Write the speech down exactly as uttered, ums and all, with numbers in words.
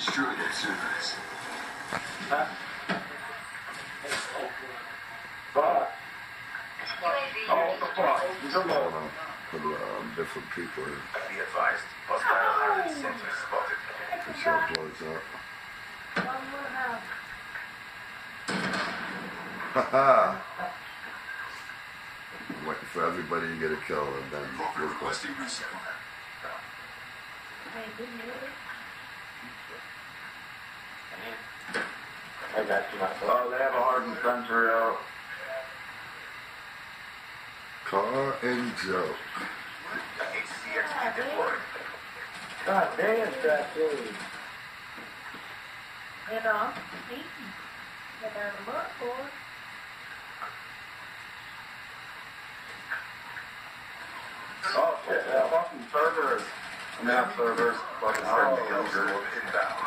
Destroy their servers. Huh? Fuck. Oh, the fuck. He's alone. For the um, different people. Be advised, hostile highway sensor spotted. The show blows up. Haha! I'm waiting for everybody to get a kill and then Broker requesting reset. I got you, Michael. Oh, they have a hardened sensor out. Car and Joe. H C X P deployed. God damn, that dude. Get off. Get down the butt for it. Oh shit, that fucking server. I'm out servers. Fucking Friendly oh, observer inbound.